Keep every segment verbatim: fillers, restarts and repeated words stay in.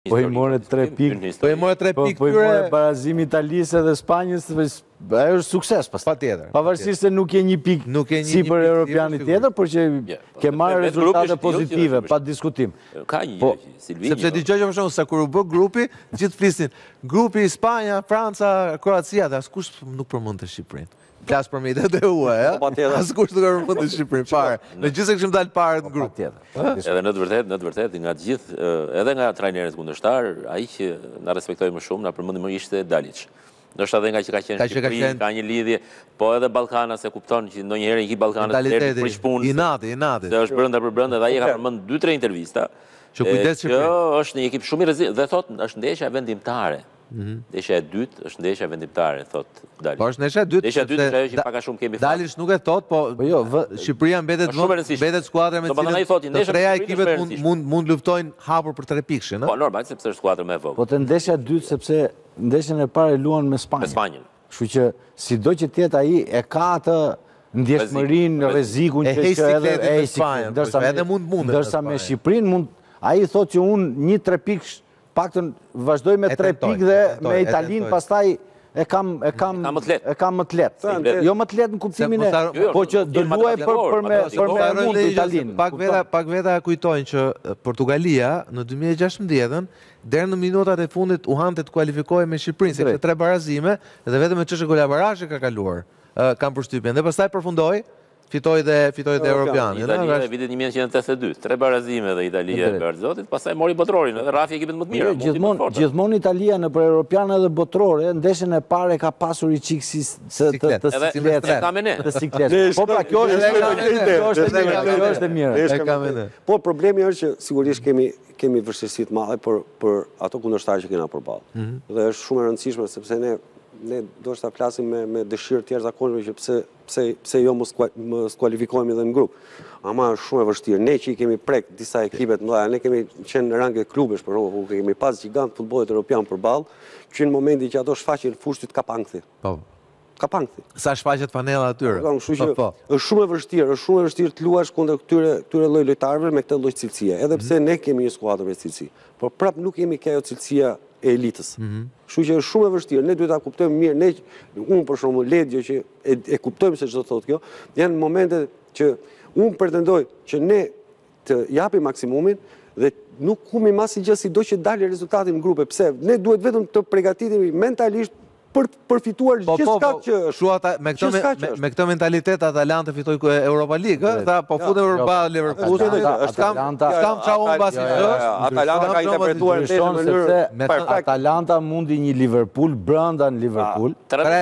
Po i more tre pikë. Po i more tre pikë Po i more barazimi Italisë dhe Spanjës, ajo është sukses pas. Patjetër. Pavarësisht se nuk je një pikë sipër europianit tjetër, por që ke marrë rezultate pozitive, pa diskutim. Ka një Silvini. Sepse dëgjoj për shembull se kur u bë grupi, gjithë flisin, grupi Spanja, Franca, Kroacia, dhe askush nuk përmendte Shqipërinë. Flas për media e U E, askush nuk e përmendte Shqipërinë fare. Megjithëse kishim dalë parë në grup. Edhe në të vërtetë, në të vërtetë nga të gjithë, edhe nga trajnerët kundërshtar, ai që na respektoi më shumë, na përmendi më ishte Dalic. Ndoshta edhe nga që ka qenë Shqipëri, ka një lidhje, po edhe Ballkana se kupton që ndonjëherë i ki Ballkanat deri prish punës. I nati, i nati. Se është brenda për brenda dhe ai ka përmend dy tre intervista. Që kujdes Shqipëri. Kjo është një ekip shumë i rreziq dhe thotë është ndeshja vendimtare. Ndeshja e dytë është ndeshja vendimtare, thot Dalic. Po është ndeshja e dytë. Ndeshja e dytë është ajo që pak a shumë kemi fat. Dalic nuk e thot, po Shqipëria mbetet mbetet skuadra me cilën të treja ekipet mund mund luftojnë hapur për tre pikë, ëh. Po normal, sepse është skuadër më e vogël. Po të ndeshja e dytë sepse ndeshjen e parë luan me Spanjën. Me Spanjën. Kështu që sido që të jetë ai e ka atë ndjeshmërinë, rrezikun që është edhe e Spanjën, ndërsa edhe mund mundet. Ndërsa me Shqipërinë mund ai thotë që unë një tre pikë paktën vazhdoj me tre pikë dhe me Italinë pastaj e kam e kam e kam më të lehtë. Jo më të lehtë në kuptimin e, po që do luaj për për me për me mund Italinë. Pak veta pak veta kujtojnë që Portugalia në dy mijë e gjashtëmbëdhjetë deri në minutat e fundit u hante të kualifikohej me Shqipërinë sepse tre barazime dhe vetëm me çështje golabarazhe ka kaluar. Kam përshtypjen dhe pastaj përfundoi fitoi dhe fitoi dhe Europianin. Italia në vitin një mijë e nëntëqind e tetëdhjetë e dy, tre barazime dhe Italia e Garzotit, pastaj mori botrorin, edhe rafi ekipet më të mira. Gjithmonë gjithmonë Italia në për Europiane dhe botrore, ndeshjen e parë ka pasur i çik si të të sikletë. Të sikletë. Po pra kjo është kjo është e mirë. E kam ne. Po problemi është që sigurisht kemi kemi vështirësi të mëdha për për ato kundërshtarë që kena përballë. Dhe është shumë e rëndësishme sepse ne ne do të flasim me me dëshirë të jashtëzakonshme që pse pse pse jo mos mos kualifikohemi edhe në grup. Ama është shumë e vështirë. Ne që i kemi prek disa ekipe të mëdha, ne kemi qenë në rang e klubesh për shembull, ku kemi pas gjigant futbollit evropian përballë, që në momentin që ato shfaqen fushtit ka pankthi. Po. Ka pankthi. Sa shfaqet panella atyre. Kështu që është shumë e vështirë, është shumë e vështirë të luash kundër këtyre këtyre lloj lojtarëve me këtë lloj cilësie, edhe pse ne kemi një skuadër me cilësi. Por prap nuk kemi kjo cilësia e elitës. Kështu që është shumë e vështirë. Ne duhet ta kuptojmë mirë, ne unë për shembull Ledjo që e, e kuptojmë se ç'do thotë kjo, janë momente që unë pretendoj që ne të japim maksimumin dhe nuk humim asgjë sido që dalë rezultati në grupe. Pse? Ne duhet vetëm të përgatitemi mentalisht për përfituar gjithçka që është. Me këtë me këtë mentalitet Atalanta fitoi Europa League, ëh, tha po futem Europa Leverkusen, s'kam s'kam çau mbasi. Atalanta ka interpretuar në mënyrë perfekte. Atalanta mundi një Liverpool brenda në Liverpool.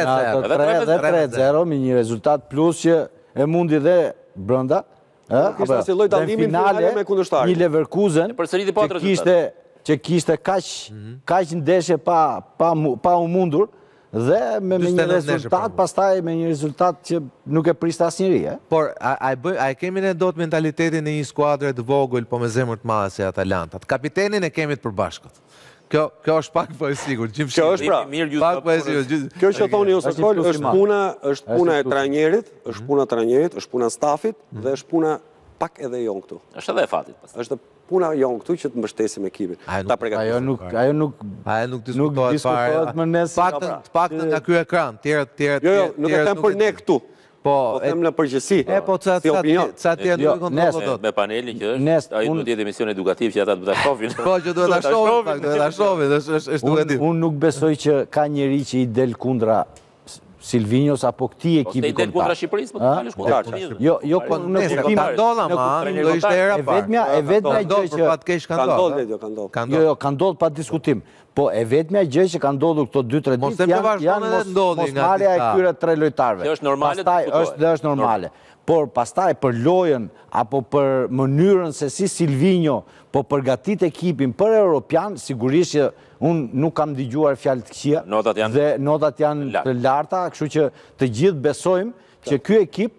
tre zero me një rezultat plus që e mundi dhe brenda. Kishte si lloj dallimi finale me kundërshtarin. Një Leverkusen që kishte që kishte kaq kaq ndeshje pa pa pa u mundur. Dhe me një rezultat, pastaj me një rezultat që nuk e priste asnjëri, e? Por, a e kemi ne dot mentalitetin e një skuadre të vogël, po me zemër të madhe si Atalanta? Kapitenin e kemi të përbashkët. Kjo kjo është pak po e sigurt. Kjo është pra, pak po e sigurt. Kjo që thoni ju Sokol është puna, është puna e trajnerit, është puna e trajnerit, është puna e stafit dhe është puna pak edhe jon këtu. Është edhe e fatit pastaj. Është puna jon këtu që të mbështesim ekipin. Ta përgatisim. Ajo nuk ajo nuk ajo nuk diskutohet fare. Më nes paktën paktën nga ky ekran, tjerë tjerë. Jo, jo, nuk e them për ne këtu. Po, e them në përgjithësi. E po ça ça ça tjerë nuk kontrollon dot. Me panelin që është, ai duhet të jetë emision edukativ që ata duhet ta shohin. Po që duhet ta shohin, duhet ta shohin, është është duhet. Unë nuk besoj që ka njeri që i del kundra Silvinjos apo këtij ekipi kombëtar. Po te kundra Shqipërisë, po dalësh kundra. Jo, jo në kuptim ka ndodha ma, do ishte era parë. Vetmja e vetmja gjë që pat keq ka ndodhur. Ka ndodhur. Jo, jo, ka ndodhur pa diskutim. Po e vetmja gjë që ka ndodhur këto dy tre ditë janë janë mosmarrja e këtyre tre lojtarëve. Kjo është normale. Pastaj është dhe është normale. Por pastaj për lojën apo për mënyrën se si Silvinjo po përgatit ekipin për Europian, sigurisht që unë nuk kam dëgjuar fjalë të këqija dhe notat janë të larta, kështu që të gjithë besojmë që ky ekip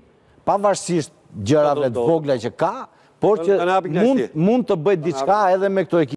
pavarësisht gjërave të vogla që ka, por që mund mund të bëjë diçka edhe me këto ekip.